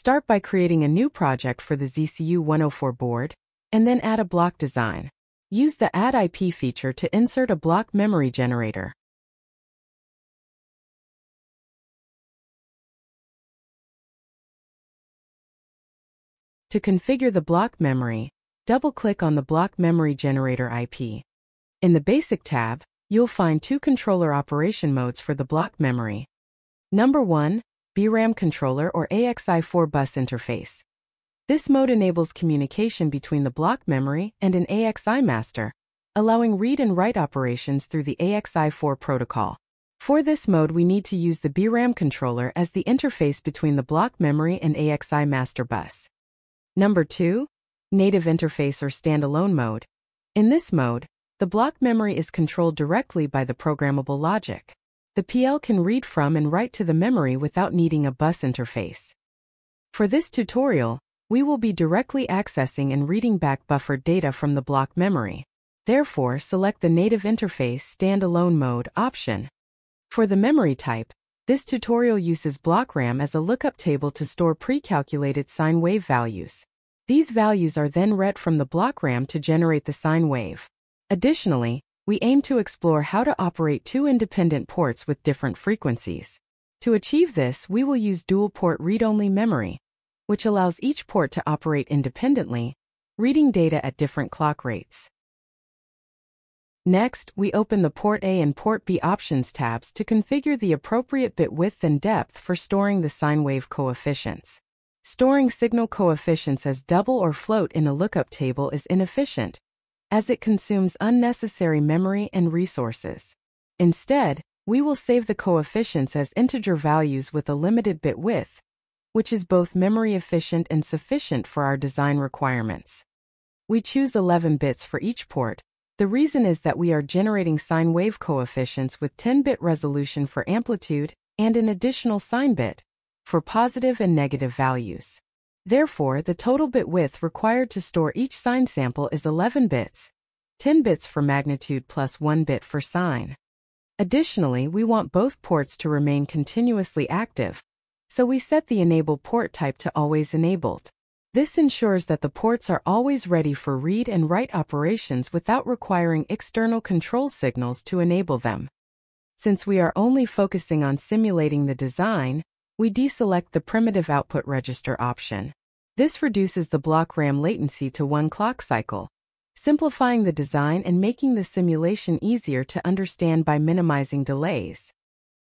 Start by creating a new project for the ZCU104 board, and then add a block design. Use the Add IP feature to insert a block memory generator. To configure the block memory, double-click on the Block Memory Generator IP. In the Basic tab, you'll find two controller operation modes for the block memory. Number 1, BRAM controller or AXI4 bus interface. This mode enables communication between the block memory and an AXI master, allowing read and write operations through the AXI4 protocol. For this mode, we need to use the BRAM controller as the interface between the block memory and AXI master bus. Number 2, native interface or standalone mode. In this mode, the block memory is controlled directly by the programmable logic. The PL can read from and write to the memory without needing a bus interface. For this tutorial, we will be directly accessing and reading back buffered data from the block memory. Therefore, select the Native Interface Standalone Mode option. For the memory type, this tutorial uses block RAM as a lookup table to store pre-calculated sine wave values. These values are then read from the block RAM to generate the sine wave. Additionally, we aim to explore how to operate two independent ports with different frequencies. To achieve this, we will use dual-port read-only memory, which allows each port to operate independently, reading data at different clock rates. Next, we open the Port A and Port B options tabs to configure the appropriate bit width and depth for storing the sine wave coefficients. Storing signal coefficients as double or float in a lookup table is inefficient, as it consumes unnecessary memory and resources. Instead, we will save the coefficients as integer values with a limited bit width, which is both memory efficient and sufficient for our design requirements. We choose 11 bits for each port. The reason is that we are generating sine wave coefficients with 10-bit resolution for amplitude and an additional sine bit for positive and negative values. Therefore, the total bit width required to store each sine sample is 11 bits, 10 bits for magnitude plus 1 bit for sine. Additionally, we want both ports to remain continuously active, so we set the Enable port type to Always Enabled. This ensures that the ports are always ready for read and write operations without requiring external control signals to enable them. Since we are only focusing on simulating the design, we deselect the Primitive Output Register option. This reduces the block RAM latency to 1 clock cycle, simplifying the design and making the simulation easier to understand by minimizing delays.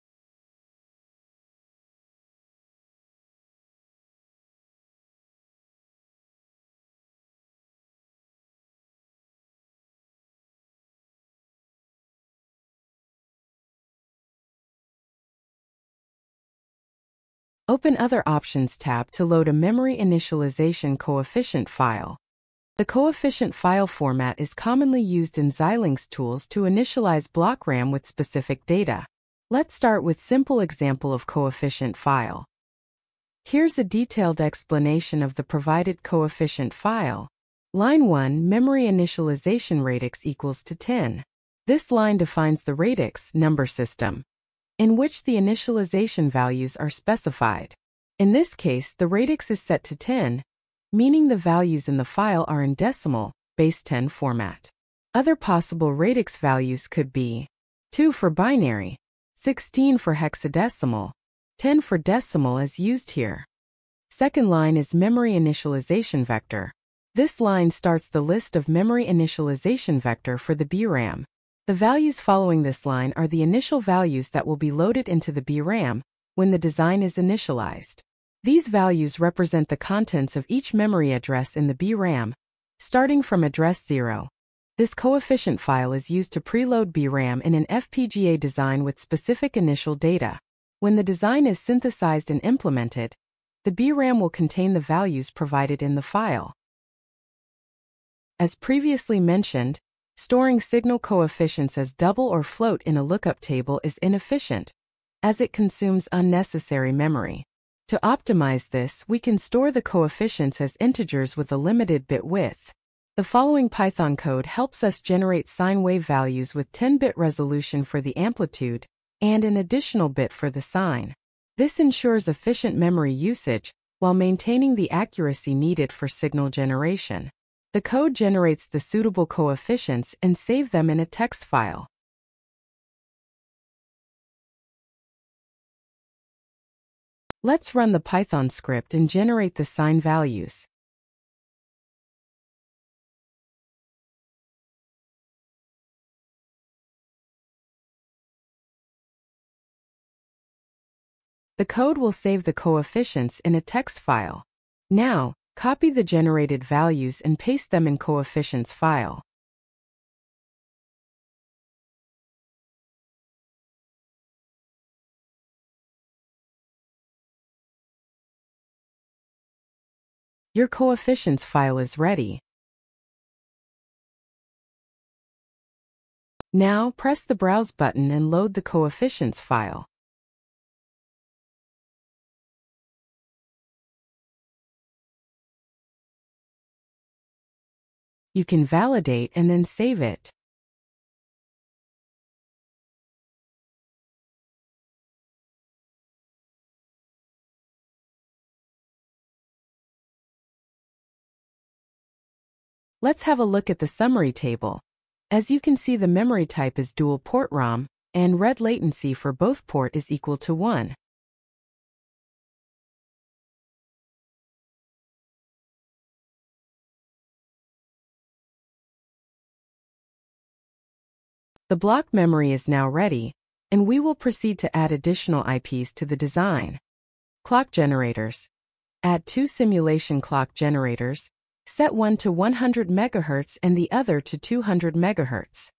Open Other Options tab to load a memory initialization coefficient file. The coefficient file format is commonly used in Xilinx tools to initialize block RAM with specific data. Let's start with simple example of coefficient file. Here's a detailed explanation of the provided coefficient file. Line 1, memory initialization radix equals to 10. This line defines the radix number system, in which the initialization values are specified. In this case, the radix is set to 10, meaning the values in the file are in decimal, base 10 format. Other possible radix values could be 2 for binary, 16 for hexadecimal, 10 for decimal as used here. Second line is memory initialization vector. This line starts the list of memory initialization vector for the BRAM. The values following this line are the initial values that will be loaded into the BRAM when the design is initialized. These values represent the contents of each memory address in the BRAM, starting from address 0. This coefficient file is used to preload BRAM in an FPGA design with specific initial data. When the design is synthesized and implemented, the BRAM will contain the values provided in the file. As previously mentioned, storing signal coefficients as double or float in a lookup table is inefficient, as it consumes unnecessary memory. To optimize this, we can store the coefficients as integers with a limited bit width. The following Python code helps us generate sine wave values with 10-bit resolution for the amplitude and an additional bit for the sine. This ensures efficient memory usage while maintaining the accuracy needed for signal generation. The code generates the suitable coefficients and saves them in a text file. Let's run the Python script and generate the sine values. The code will save the coefficients in a text file. Now, copy the generated values and paste them in coefficients file. Your coefficients file is ready. Now, press the Browse button and load the coefficients file. You can validate and then save it. Let's have a look at the summary table. As you can see, the memory type is dual port ROM, and read latency for both port is equal to 1. The block memory is now ready, and we will proceed to add additional IPs to the design. Clock generators. Add 2 simulation clock generators. Set one to 100 MHz and the other to 200 MHz.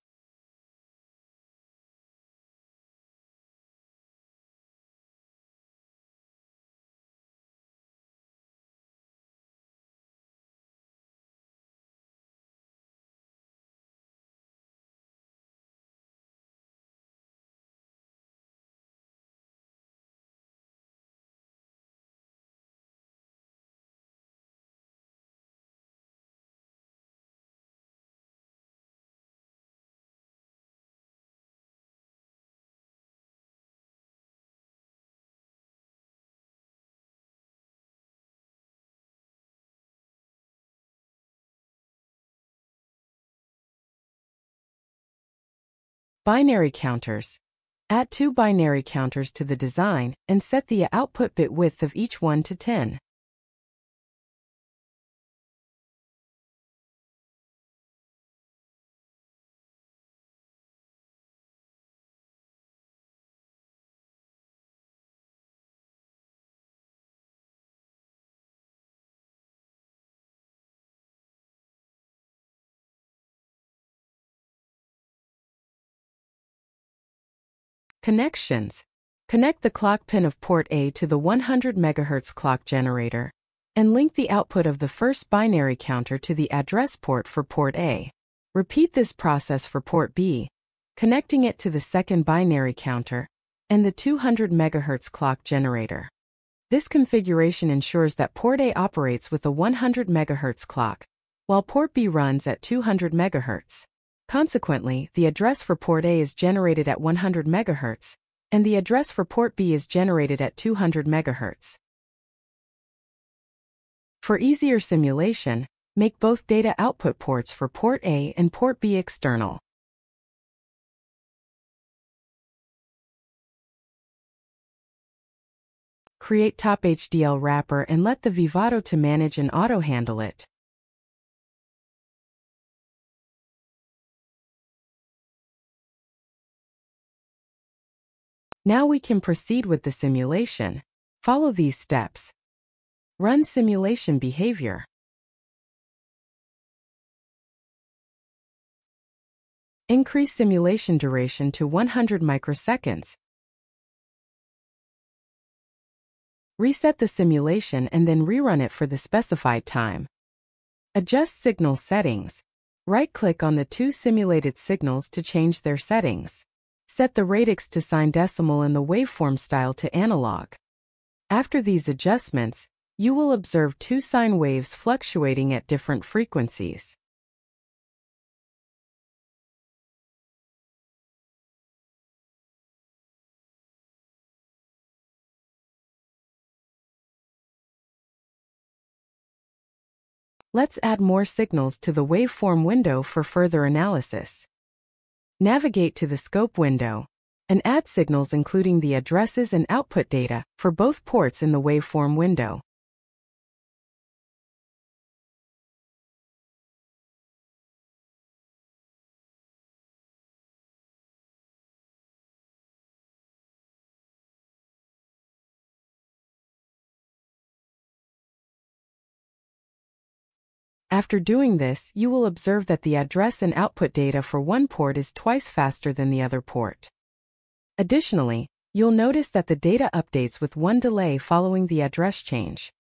Binary counters. Add 2 binary counters to the design and set the output bit width of each one to 10. Connections. Connect the clock pin of port A to the 100 MHz clock generator, and link the output of the first binary counter to the address port for port A. Repeat this process for port B, connecting it to the second binary counter and the 200 MHz clock generator. This configuration ensures that port A operates with a 100 MHz clock, while port B runs at 200 MHz. Consequently, the address for port A is generated at 100 MHz, and the address for port B is generated at 200 MHz. For easier simulation, make both data output ports for port A and port B external. Create top HDL wrapper and let the Vivado to manage and auto-handle it. Now we can proceed with the simulation. Follow these steps. Run simulation behavior. Increase simulation duration to 100 microseconds. Reset the simulation and then rerun it for the specified time. Adjust signal settings. Right-click on the 2 simulated signals to change their settings. Set the radix to sine decimal and the waveform style to analog. After these adjustments, you will observe 2 sine waves fluctuating at different frequencies. Let's add more signals to the waveform window for further analysis. Navigate to the scope window and add signals including the addresses and output data for both ports in the waveform window. After doing this, you will observe that the address and output data for one port is twice faster than the other port. Additionally, you'll notice that the data updates with one delay following the address change.